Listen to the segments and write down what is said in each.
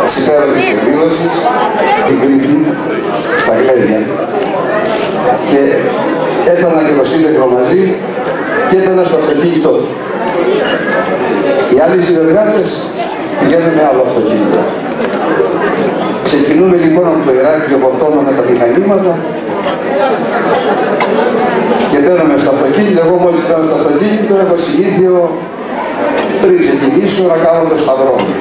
Ξυπέρα της εκδήλωσης, την Κρήτη, στα Γλέδια. Και έπαιρνα και το σύντεκρο μαζί και έπαιρνα στο αυτοκίνητο. Οι άλλοι συνεργάτες πηγαίνουν με άλλο αυτοκίνητο. Ξεκινούμε λοιπόν από το Ηράκλειο, φορτώνουμε τα μηχανήματα και παίρνουμε στο αυτοκίνητο. Εγώ μόλις παίρνω στο αυτοκίνητο έχω συνήθειο πριν ξεκινήσω να κάνω το σταυρό μου.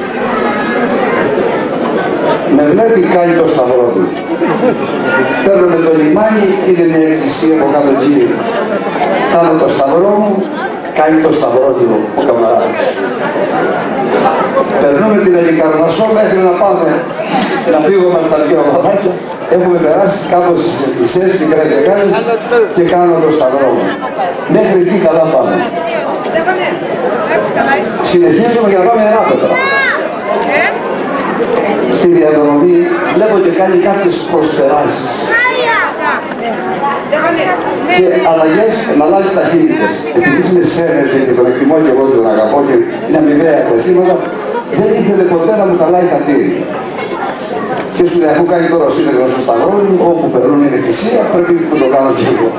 Με βλέπει, κάνει το σταυρό του. Παίρνουμε το λιμάνι, είναι μια εκκλησία από κάτω εκεί. Κάνω το σταυρό μου, κάνει το σταυρό του ο καμαράδας. Περνούμε την Ελικαρνασσό μέχρι να πάμε να φύγουμε από τα δύο βαδάκια. Έχουμε περάσει κάπως στις εκκλησίες, μικρά και κάτω και κάνω το σταυρό μου. Μέχρι εκεί καλά πάμε. Συνεχίζουμε για να πάμε Εράπετρα. Στη διαδρομή βλέπω και κάνει κάποιες προσπεράσεις και αλλαγές, να αλλάζει ταχύτητες. Επειδή συναισθάνεται και τον εκτιμώ και εγώ και τον αγαπώ και είναι αμοιβαία τα αισθήματα, δεν ήθελε ποτέ να μου καλάει χατήρι. Και σου λέει, αφού κάνει τώρα ο σύνδεσμος στο σταυρό μου, όπου περνούν η εκκλησία, πρέπει που το κάνω και εγώ.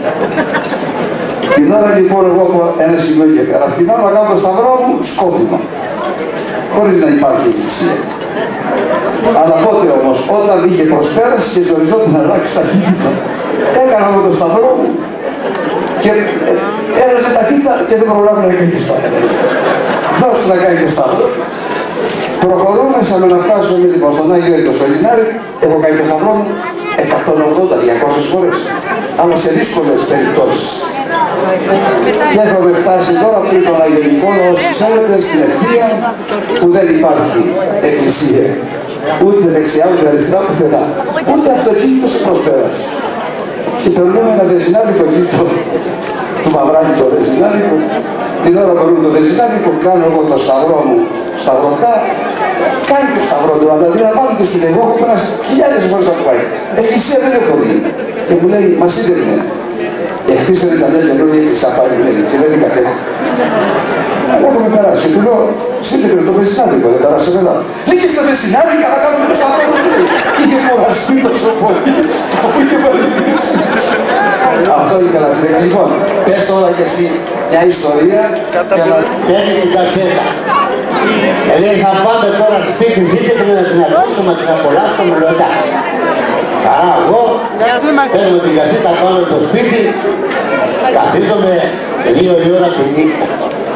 Την ώρα λοιπόν εγώ έχω ένα σημείο και πέρα. Την ώρα να κάνω το σταυρό μου, σκόπιμα. Χωρίς να υπάρχει εκκλησία. Αλλά πότε όμως, όταν είχε προσπέραση και ζοριζόταν να αλλάξει ταχύτητα, έκανα με το σταυρό μου και έραζε ταχύτητα και δεν προλάβει να κάνει το σταυρό. Δώστε να κάνει το σταυρό. Προχωρούμε σαν να φτάσουμε λοιπόν στον Άγιο το Σωληνάρι, έχω κάνει το σταυρό μου 180-200 φορές, αλλά σε δύσκολες περιπτώσεις. Και έχουμε φτάσει τώρα πριν τον Άγιο Νικόλαο, όσοι ξέρετε, στην ευθεία που δεν υπάρχει εκκλησία. Ούτε δεξιά, ούτε αριστερά, πουθενά. Ούτε αυτοκίνητο σε προσπέρασε. Και περνούμε ένα δεσινάδικο κήτο του Μαυράκη το δεσινάδικο. Την ώρα που περνούμε το δεσινάδικο, κάνω εγώ το σταυρό μου σταυρωτά. Κάνει το σταυρό του, αλλά δηλαδή να πάμε και σου λέει, εγώ έχω περάσει χιλιάδες φορές να πάει. Εκκλησία δεν έχω δει. Και μου λέει, μας είδε. Εχτίσανε τα νέα καινούργια και ξαπάρει λέει και δεν την κατέχω. Εγώ έχουμε περάσει. Του λέω, σύντεκρε το βεσινάδικο, δεν περάσει εδώ. Λέει και στο βεσινάδικο να κάνουμε το σταυρό του. Είχε κουραστεί τόσο πολύ. Αφού είχε παρελθίσει. Αυτό ήθελα να συνεχίσει. Λοιπόν, πες τώρα και εσύ μια ιστορία και να παίρνει την κασέτα. Λέει θα πάμε τώρα σπίτι, ζήτετε να την ακούσουμε, να την απολαύσουμε, λέω εντάξει. Άρα εγώ παίρνω την κασέτα πάνω στο σπίτι, καθίζομαι 2 η ώρα τη νύχτα.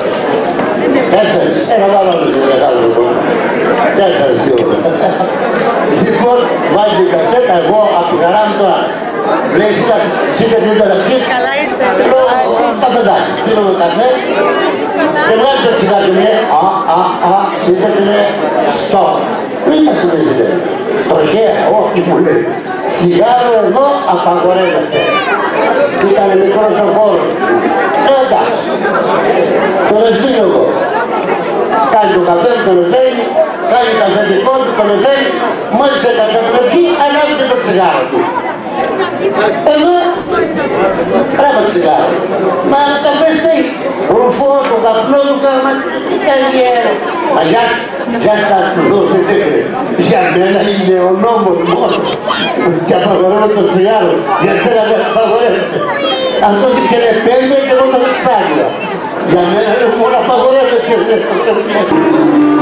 4, ένα βάλω όλο το μεγάλο κόσμο. 4 η ώρα. Λοιπόν, βάζει την κασέτα, εγώ από τη χαρά μου τώρα. Λέει, σύντε την περαστική. Καλά είστε. Στα πεντάκια. Πίνω με καφέ. Και βγάζει το τσιγάκι μου. Σύντε την στόπ. Μην θα σου λέει. Τροχέα, όχι μου λέει. Τσιγάρο εδώ απαγορεύεται. Ήταν μικρός ο χώρος. Εντάξει. Τον εσβήνω εγώ. Κάνει το καφέ του, τον εσβήνει. Κάνει τα ζετικό του, τον εσβήνει. Μόλις έκανε την εκεί, ανάβει και το τσιγάρο του. Εγώ πράγμα τσιγάρο. Μα καφέ στέει. Ρουφώ το καπνό του κάμα. Τι κάνει αέρα. Μα για σας του δώσε τέχνε. Για μένα είναι ο νόμος μόνος. Και απαγορεύω το τσιγάρο. Για σένα δεν απαγορεύεται. Αυτός είχε 5 και εγώ το εξάγεια. Για μένα μόνο απαγορεύεται.